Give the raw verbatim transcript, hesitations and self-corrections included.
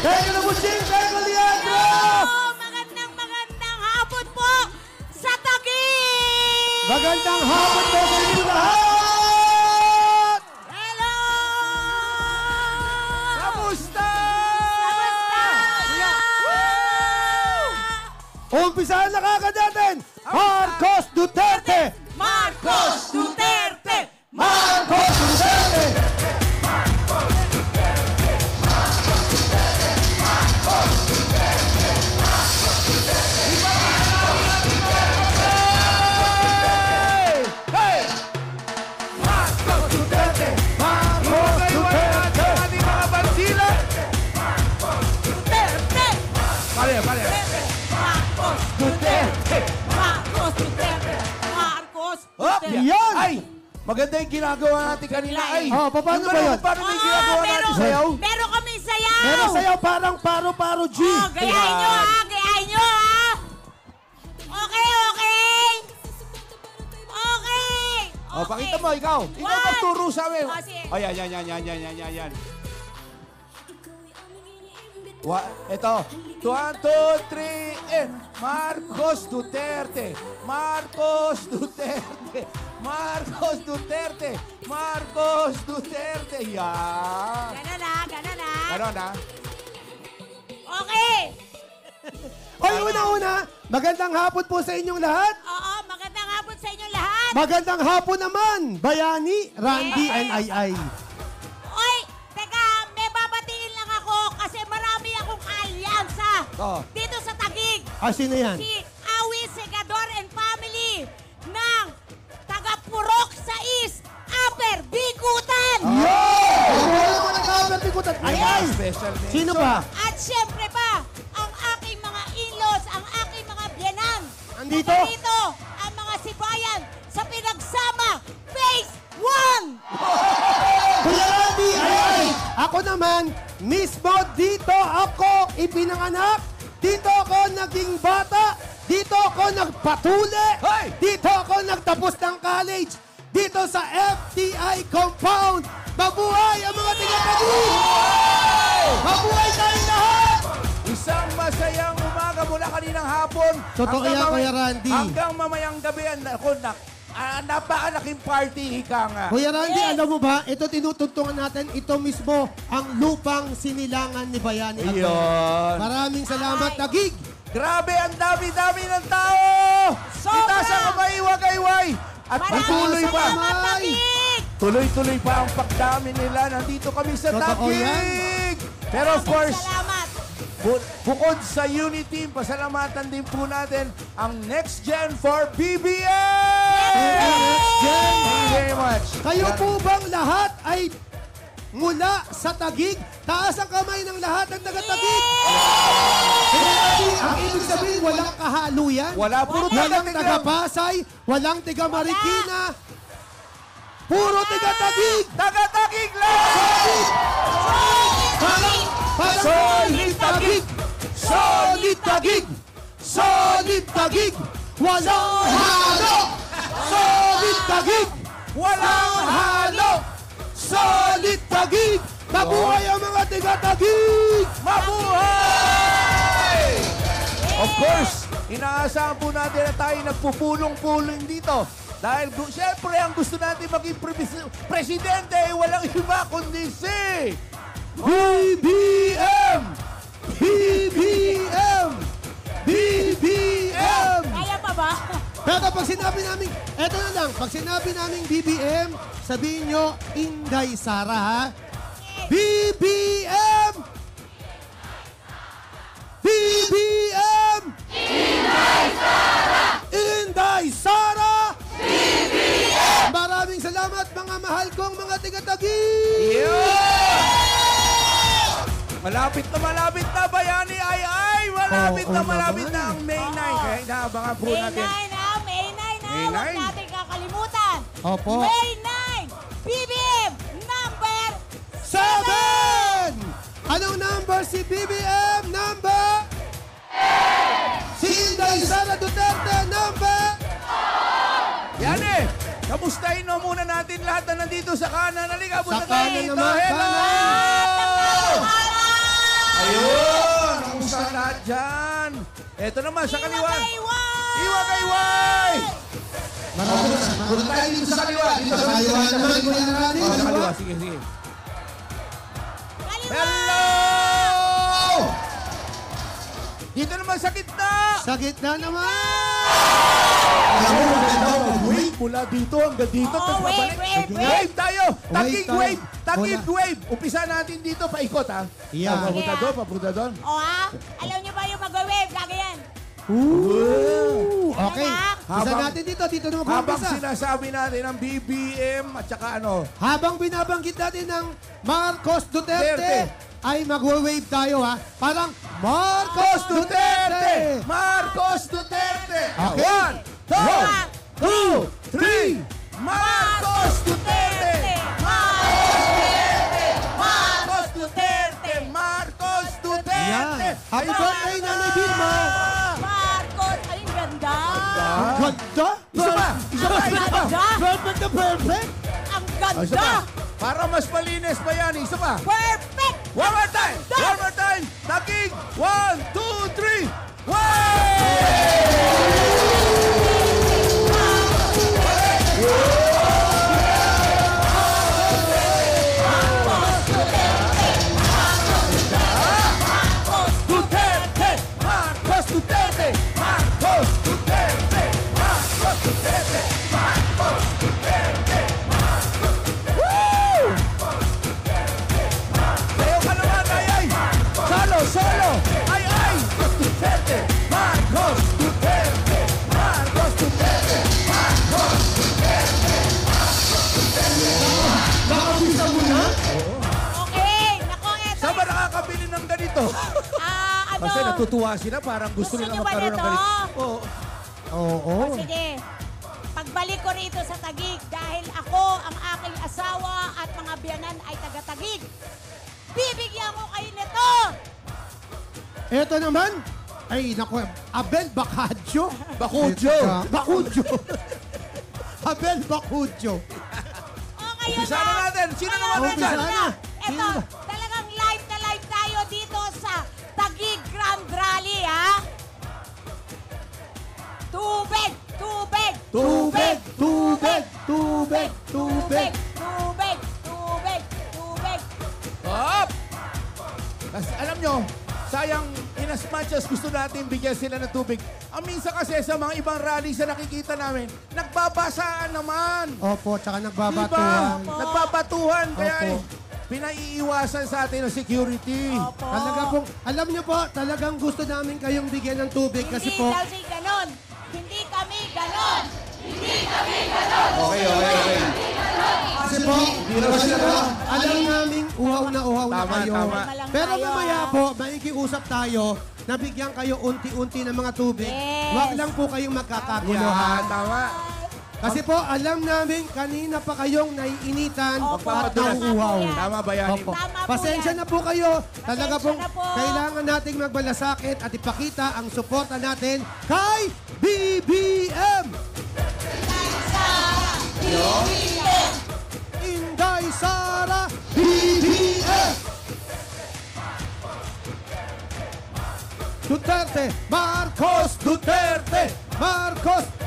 Thank you na Buching! Thank you, Leandro! Hello! Magandang magandang hapon po sa Taguig! Magandang hapon po sa inyo lahat! Hello! Kamusta? Kamusta? Umpisahan na kagad natin! Marcos Duterte! Marcos Duterte! Marcos Duterte! Yan! Ay! Maganda yung ginagawa natin kanina. Ay! Oh, paano ba yun? Paano yung ginagawa natin sayaw? Meron kami sayaw! Meron sayaw parang paro-paro G. Oh, gayahin nyo ha! Gayahin nyo ha! Okay, okay! Okay! Oh, pakita mo, ikaw. Ikaw One. magturo sa amin. Oh, sige. Ay, yan, yan, yan, yan, yan, yan, yan, yan. Wa, ito. One, two, three, and Marcos Duterte. Marcos Duterte. Marcos Duterte. Marcos Duterte. Yan. Ganon na, ganon na. Ganon na. Okay! Oy, una-una, magandang hapon po sa inyong lahat. Oo, magandang hapon sa inyong lahat. Magandang hapon naman, Bayani, Randy, Yes. and Ay Ay. Oy, teka, may babatiin lang ako kasi marami akong alyansa Oh. dito sa Taguig. Ah, sino yan? Si Awi Segador and family ng taga-Purok sa East Upper Bikutan. Ay, ay! Special name. Sino pa? At syempre pa, ang aking mga in-laws, ang aking mga biyanan. Andito? Nandito ang mga sibayan sa pinagsama Phase one. Kuya Randy, ay, ay! Ako naman, mismo dito ako ipinanganak. Dito ako naging bata. Dito ako nagpatuli. Hoy! Dito ako nagtapos ng college. Dito sa F T I compound. Mabuhay ang mga tiga-Taguig! Mabuhay tayong lahat! Isang masayang umaga mula kaninang hapon. Totoo hanggang yan, mamay- Kuya Randy. Hanggang mamayang gabi. Ako, nak, ah, napakalaking party, ika nga. Kuya Randy, Yes. alam mo ba, ito tinutuntungan natin, ito mismo ang lupang sinilangan ni Bayani Akbar. Iyon. Maraming salamat, Ay. Taguig! Grabe, ang dami-dami ng tao! Sobra! Itaas ang kamay, wagayway! At Maraming patuloy pa. salamat, Taguig! Tuloy-tuloy pa ang pagdami nila. Nandito kami sa Totoo yan. Taguig! Pero of Maraming course, Salamat. bu- bukod sa Unity, pasalamatan din po natin ang Next Gen for B B M! Next Gen! Thank you very much. Kayo po bang lahat ay mula sa Taguig? Taas ang kamay ng lahat ng taga-Taguig! Kuya Randy, ang ibig sabihin, walang kahaluyan. Wala, puro Walang taga-Taguig. taga-Pasay, walang taga-Marikina. Puro taga-Taguig! Taga-Taguig lang! Parang, parang Solid Taguig! Solid Taguig! Solid Taguig! Walang halo! Solid Taguig! Walang halo! Solid Taguig! Mabuhay ang mga taga-Taguig! Mabuhay! Of course, inaasahan po natin na tayo nagpupulong-pulong dito. Dahil gu- syempre ang gusto natin maging pre- presidente ay walang iba kundi si B B M! B B M! B B M! Kaya pa ba? Pero pag sinabi namin, eto na lang, pag sinabi namin B B M, sabihin nyo, Inday Sara, ha? B B M! B B M! Inday Sara! Inday Sara! B B M! Maraming salamat mga mahal kong mga tiga-Taguig! Yeah! Malapit na malapit na, Bayani ay ay! Malapit Oo, na oo, malapit naman. na ang May nine. Kaya inaabangan po May natin. nine na, May nine na. May Huwag nine. natin kakalimutan. Opo. May nine, B B M number Seven! Anong number si B B M? Number? Si Inday Sara Duterte, number? Yan eh! Kamustahin na muna natin lahat na nandito sa kanan. Halika, punta tayo kanan dito. naman, Hello! kanan. Ayun! Ito naman sa kaliwa. Iwagayway! Iwagayway! Marami. Punta tayo dito sa kaliwa. Dito sa Kaliwa naman, Kuya Randy. Oh, sa Kaliwa. kaliwa. Sige, sige. Kaliwa! Hello! Dito naman sa gitna. Sa gitna naman. Wave mula dito hanggang dito. Oo, tapos wave, babalik. wave, Sige. wave. Wave tayo. Tagig tayo. wave. Tagig Wala. wave. Umpisa natin dito. Paikot ha. Yeah. Ah, Papunta Sige, doon. ah. Papunta doon. O ha? Alam niyo ba yung mag-wave? Gagayan. Ooh. Okay. Anak. Isa Habang- natin dito. Dito naman Habang kumpisa. sinasabi natin ang B B M at saka ano. Habang binabanggit natin ng Marcos Duterte, Duterte. ay magwa-wave tayo ha. Parang Marcos Duterte! Marcos Duterte! Okay. One, two, One, two, three! Marcos Duterte! Marcos Duterte! Marcos Duterte! Yan. Happy birthday, Nanay Vilma! Marcos! Ay, ang ganda! Ang ganda! Isa pa! Isa pa! Isa pa! Ganda! Perfect na perfect! Ang Oh, isa pa! ganda! Para mas malinis pa yan, isa pa! Perfect! One more time! One more time! Tagig! One, two, three! Way! Duterte! Marcos Duterte! Marcos Duterte! Marcos Duterte! Marcos Duterte! Woo! Sayo ka naman, ay ay! Solo, solo! Ay ay! Duterte! Marcos Duterte! Marcos Duterte! Marcos Duterte! Nakapisa mo na? Okay! Nako, eto. Saan ba nakakabili ng ganito? Ah, ano? Kasi natutuwa sila, parang gusto, Gusto nila niyo ba magkaroon ng nito? ganito. Oo. Oo. O, sige. Pagbalik ko rito sa Taguig dahil ako, ang aking asawa at mga biyanan ay taga-Taguig. Bibigyan ko kayo nito! Ito naman, ay naku, Abel Bacadjo. Bakudyo. Bacudjo. Abel Bacudjo. O, ngayon Umpisa na natin. Sino naman Umpisa nandyan? na. Ito, Sino ba? talagang live na live tayo dito sa Taguig Grand Rally, ha? Tubig! Tubig! Tubig, tubig, tubig, tubig. Tubig! Tubig! Tubig! Up! Kasi alam nyo, sayang in as much as gusto natin bigyan sila ng tubig. Ang minsan kasi sa mga ibang rally sa nakikita namin, nagbabasaan naman. Opo, tsaka Diba? nagbabatuhan. Nagbabatuhan. Kaya Opo. eh, pinaiiwasan sa atin ng security. Opo. Talaga pong, alam niyo po, talagang gusto namin kayong bigyan ng tubig kasi Hindi po, daw si ganon. Hindi kami ganon. Okay, okay, okay. kasi po, alam namin uhaw na uhaw na Tama, kayo. tama. Tama lang Pero tayo, mamaya ah. po, maikiusap tayo na bigyan kayo unti-unti ng mga tubig. Yes. Huwag lang po kayong Yeah, magkakaguluhan. tama. Kasi po, alam namin, kanina pa kayong naiinitan Opo, at Magpapadulas. nauuhaw. tama po yan. Tama ba yan? Opo. Tama po Pasensya yan. na po kayo. Talaga Pasensya pong na po. kailangan nating magbalasakit at ipakita ang suporta natin kay B B M! Inday Sara B B M! Duterte! Marcos Duterte! Marcos